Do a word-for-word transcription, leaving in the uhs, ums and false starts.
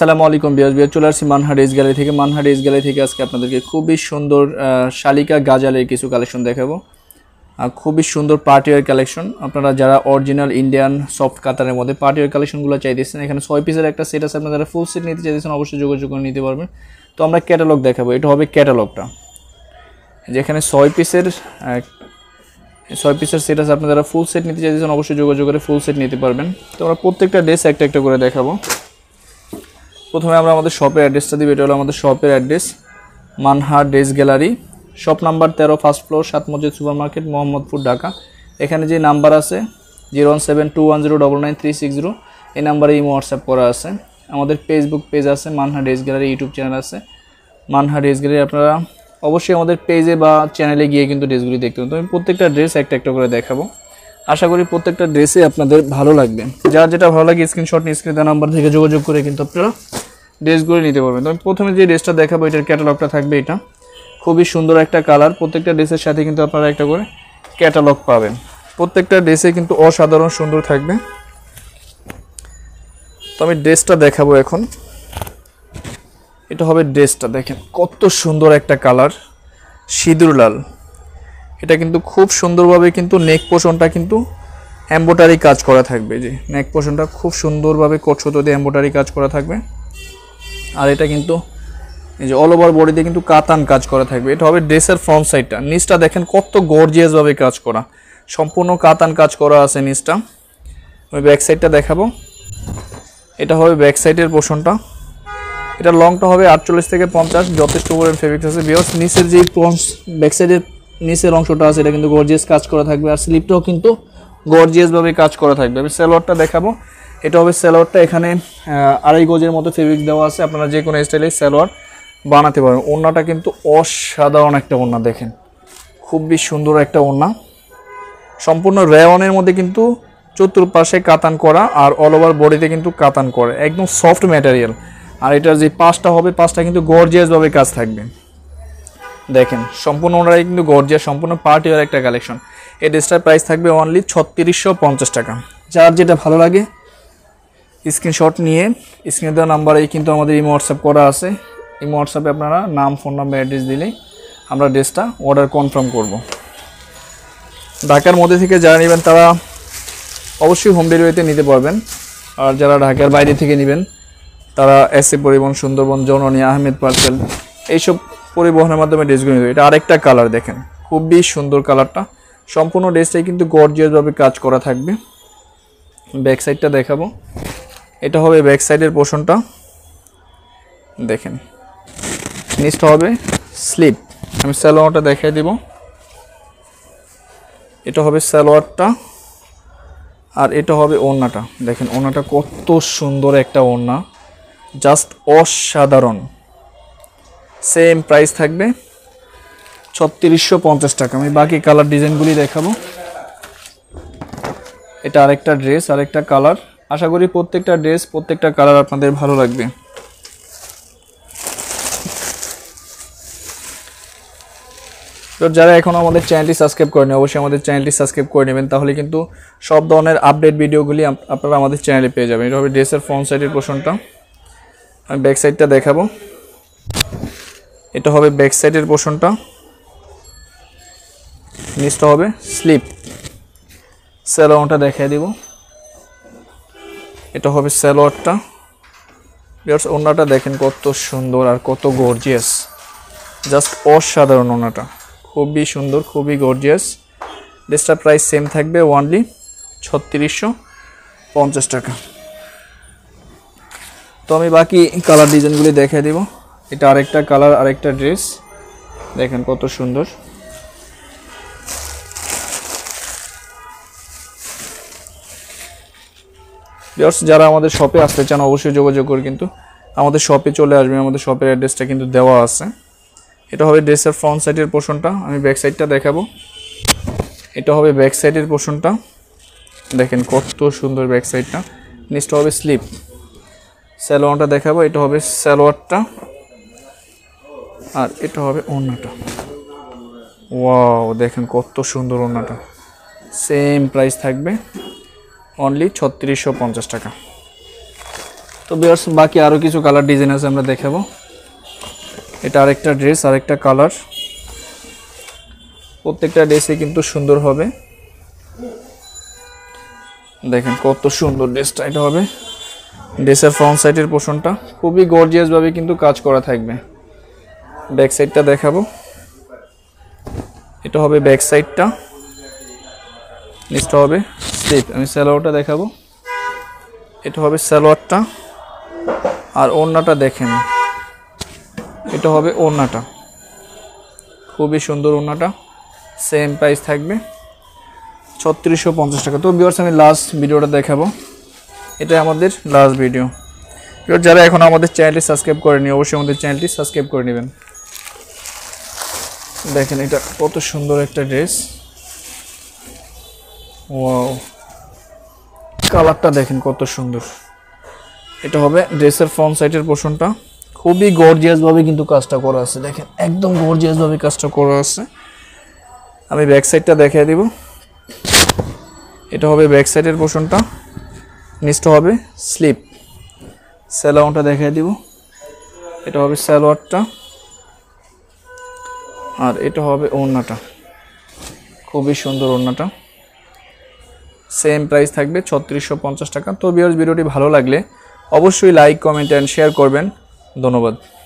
আসসালামুয়ালাইকুম বিয়াস বিয়াস চলে আসছি Manha dress gallery থেকে মানহা ড্রেস গ্যালারি থেকে আজকে আপনাদেরকে খুবই সুন্দর শালিকা গাজালের কিছু কালেকশন দেখাবো। খুবই সুন্দর পার্টি ওয়্যার কালেকশন। আপনারা যারা অরিজিনাল ইন্ডিয়ান সফট কাতারের মধ্যে পার্টি ওয়্যার কালেকশনগুলো চাইতেছেন, এখানে ছয় পিসের একটা সেট আছে। আপনারা যারা ফুল সেট নিতে চাইতেছেন অবশ্যই যোগাযোগ করে নিতে পারবেন। তো আমরা ক্যাটালগ দেখাবো, এটা হবে ক্যাটালগটা, যেখানে ছয় পিসের ছয় পিসের সেট আছে। আপনারা যারা ফুল সেট নিতে চাইতেছেন অবশ্যই যোগাযোগ করে ফুল সেট নিতে পারবেন। তো আমরা প্রত্যেকটা ড্রেস একটা একটা করে দেখাবো। প্রথমে আমরা আমাদের শপের অ্যাড্রেসটা দিব। এটা হলো আমাদের শপের address, Manha dress gallery, shop number তেরো, first floor, Sat Masjid, super market, Mohammadpur, Dhaka. এখানে যে নাম্বার আছে zero one seven two one zero double nine three six zero, এই নাম্বারে ইমো হোয়াটসঅ্যাপ করা আছে। আমাদের ফেসবুক পেজ আছে, Manha dress gallery, YouTube channel আছে মানহা ড্রেস গ্যালারি। আপনারা অবশ্যই আমাদের পেজে বা চ্যানেলে গিয়ে কিন্তু ড্রেসগুলি দেখতে পাবেন। তো আমি প্রত্যেকটা ড্রেস একটা একটা করে দেখাবো। আশা করি প্রত্যেকটা ড্রেসে আপনাদের ভালো লাগবে। যার যেটা ভালো লাগে স্ক্রিনশট নিয়ে স্ক্রিনে দেওয়া নাম্বার থেকে যোগাযোগ করে কিন্তু আপনারা ড্রেসগুলো নিতে পারবেন। তো আমি প্রথমে যে ড্রেসটা দেখাবো এটার ক্যাটালগটা থাকবে। এটা খুবই সুন্দর একটা কালার। প্রত্যেকটা ড্রেসের সাথে কিন্তু আপনারা একটা করে ক্যাটালগ পাবেন। প্রত্যেকটা ড্রেসে কিন্তু অসাধারণ সুন্দর থাকবে। তো আমি ড্রেসটা দেখাবো এখন। এটা হবে ড্রেসটা, দেখেন কত সুন্দর একটা কালার, সিঁদুর লাল। এটা কিন্তু খুব সুন্দরভাবে কিন্তু নেক পোর্শনটা কিন্তু এমব্রয়ডারি কাজ করা থাকবে। যে নেক পোর্শনটা খুব সুন্দরভাবে কোটসুতো দিয়ে এমব্রয়ডারি কাজ করা থাকবে। আর এটা কিন্তু এই যে অল ওভার বডিতে কিন্তু কাতান কাজ করা থাকবে। এটা হবে ড্রেসের ফ্রন্ট সাইডটা। নিচটা দেখেন কত গর্জিয়াসভাবে কাজ করা, সম্পূর্ণ কাতান কাজ করা আছে নিচটা। আমি ব্যাক সাইডটা দেখাবো। এটা হবে ব্যাক সাইডের পোর্শনটা। এটা লংটা হবে আটচল্লিশ থেকে পঞ্চাশ, যথেষ্ট পরিমাণ ফেব্রিক্স আছে। বিকজ নিচের যে ব্যাক সাইডের নিচের অংশটা আছে এটা কিন্তু গর্জিয়াস কাজ করা থাকবে। আর স্লিপটাও কিন্তু গর্জিয়াসভাবে কাজ করা থাকবে। আমি সালোয়ারটা দেখাবো। এটা হবে সালোয়ারটা। এখানে আড়াই গজের মতো ফেব্রিক দেওয়া আছে। আপনারা যে কোনো স্টাইলে সালোয়ার বানাতে পারবেন। ওড়নাটা কিন্তু অসাধারণ একটা ওড়না, দেখেন খুবই সুন্দর একটা ওড়না। সম্পূর্ণ রেওয়ানের মধ্যে কিন্তু চতুর্পাশে কাতান করা আর অল ওভার বডিতে কিন্তু কাতান করা, একদম সফট ম্যাটেরিয়াল। আর এটার যে পাঁচটা হবে পাঁচটা কিন্তু গর্জিয়াসভাবে কাজ থাকবে। দেখেন সম্পূর্ণ ওনারাই কিন্তু গর্জিয়াস, সম্পূর্ণ পার্টি ওয়্যার একটা কালেকশন। এই ড্রেসটার প্রাইস থাকবে অনলি ছত্রিশশো পঞ্চাশ টাকা। যার যেটা ভালো লাগে স্ক্রিনশট নিয়ে স্ক্রিনে দেওয়া নাম্বারেই কিন্তু আমাদের ইমো হোয়াটসঅ্যাপ করা আছে। ইমো হোয়াটসঅ্যাপে আপনারা নাম, ফোন নাম্বার, অ্যাড্রেস দিলেই আমরা ড্রেসটা অর্ডার কনফার্ম করব। ঢাকার মধ্যে থেকে যারা নেবেন তারা অবশ্যই হোম ডেলিভারিতে নিতে পারবেন। আর যারা ঢাকার বাইরে থেকে নেবেন তারা এসএ পরিবহন, সুন্দরবন, জননী, আহমেদ পার্সেল এইসব পরিবহনের মাধ্যমে ড্রেসগুলো নিতে। এটা আরেকটা কালার, দেখেন খুবই সুন্দর কালারটা। সম্পূর্ণ ড্রেসটাই কিন্তু গর্জিয়াসভাবে কাজ করা থাকবে। ব্যাক সাইডটা দেখাবো। এটা হবে ব্যাক সাইডের পোর্শনটা, দেখেন নিচটা হবে স্লিপ। আমি সালোয়ারটা দেখাই দিব। এটা হবে সালোয়ারটা আর এটা হবে ওড়নাটা। দেখেন ওড়নাটা কত সুন্দর একটা ওড়না, জাস্ট অসাধারণ। সেম প্রাইস থাকবে ছত্রিশশো পঞ্চাশ টাকা। আমি বাকি কালার ডিজাইনগুলি দেখাবো। এটা আরেকটা ড্রেস, আরেকটা কালার। আশা করি প্রত্যেকটা ড্রেস, প্রত্যেকটা কালার আপনাদের ভালো লাগবে। তো যারা এখন আমাদের চ্যানেলটি সাবস্ক্রাইব করেনি অবশ্যই আমাদের চ্যানেলটি সাবস্ক্রাইব করে নেবেন, তাহলে কিন্তু সব ধরনের আপডেট ভিডিওগুলি আপনারা আমাদের চ্যানেলে পেয়ে যাবেন। এটা হবে ড্রেসের ফ্রন্ট সাইডের পোর্শনটা। আমি ব্যাক সাইডটা দেখাবো। এটা হবে ব্যাক সাইডের পোর্শনটা। নিচটা হবে স্লিপ। সালোয়ারটা দেখাই দিব। এটা হবে সালোয়ারটা। ভিউয়ার্স ওড়নাটা দেখেন কত সুন্দর আর কত গর্জিয়াস, জাস্ট অসাধারণ ওড়নাটা, খুবই সুন্দর, খুবই গর্জিয়াস। ড্রেসটার প্রাইস সেম থাকবে ওনলি ছত্রিশশো পঞ্চাশ টাকা। তো আমি বাকি কালার ডিজাইনগুলি দেখাই দিব। এটা আরেকটা কালার, আরেকটা ড্রেস, দেখেন কত সুন্দর। ভিউয়ার্স যারা আমাদের শপে আসতে চান অবশ্যই যোগাযোগ করে কিন্তু আমাদের শপে চলে আসবেন। আমাদের শপের অ্যাড্রেসটা কিন্তু দেওয়া আছে। এটা হবে ড্রেসের ফ্রন্ট সাইডের পোর্শনটা। আমি ব্যাক সাইডটা দেখাবো। এটা হবে ব্যাক সাইডের পোর্শনটা, দেখেন কত সুন্দর ব্যাক সাইডটা। নিচটা হবে স্লিপ। সালোয়ারটা দেখাবো। এটা হবে সালোয়ারটা আর এটা হবে ওড়নাটা। ওয়াও দেখেন কত সুন্দর ওড়নাটা। সেম প্রাইস থাকবে অনলি ছত্রিশশো পঞ্চাশ টাকা। তো ভিউয়ার্স বাকি আরো কিছু কালার ডিজাইন আছে আমরা দেখাবো। এটা আরেকটা ড্রেস, আরেকটা কালার, প্রত্যেকটা ড্রেসে কিন্তু সুন্দর হবে। দেখেন কত সুন্দর ড্রেসটা, এটা হবে ড্রেসের ফ্রন্ট সাইডের পোর্শনটা খুবই গর্জিয়াস ভাবে কিন্তু কাজ করা থাকবে। ব্যাক সাইডটা দেখাবো, এটা হবে ব্যাক সাইডটা, নিচটা হবে স্লিপ। আমি সালোয়ারটা দেখাবো, এটা হবে সালোয়ারটা, আর ওড়নাটা দেখেন, এটা হবে ওড়নাটা, খুবই সুন্দর ওড়নাটা। সেম প্রাইস থাকবে ছত্রিশশো পঞ্চাশ টাকা। তো ভিউয়ার্স আমি লাস্ট ভিডিওটা দেখাবো, এটা আমাদের লাস্ট ভিডিও। যারা এখন আমাদের চ্যানেলটি সাবস্ক্রাইব করেনি অবশ্যই আমাদের চ্যানেলটি সাবস্ক্রাইব করে নেবেন। দেখেন এটা কত সুন্দর একটা ড্রেস, ওয়াও কালারটা দেখেন কত সুন্দর। এটা হবে ড্রেসের ফ্রন্ট সাইডের পোর্শনটা, খুবই গর্জিয়াস ভাবে কিন্তু কাজটা করা আছে। দেখেন একদম গর্জিয়াস ভাবে কাজটা করা আছে। আমি ব্যাক সাইডটা দেখিয়ে দিব, এটা হবে ব্যাক সাইডের পোর্শনটা, নিচটা হবে স্লিপ। সালোয়ারটা দেখিয়ে দিব, এটা হবে সালোয়ারটা, আর এটা হবে ওড়নাটা, খুবই সুন্দর ওড়নাটা। সেম প্রাইস থাকবে ছত্রিশশো পঞ্চাশ টাকা। তো ভিউয়ার্স ভিডিওটি ভালো লাগলে অবশ্যই লাইক, কমেন্ট এন্ড শেয়ার করবেন। ধন্যবাদ।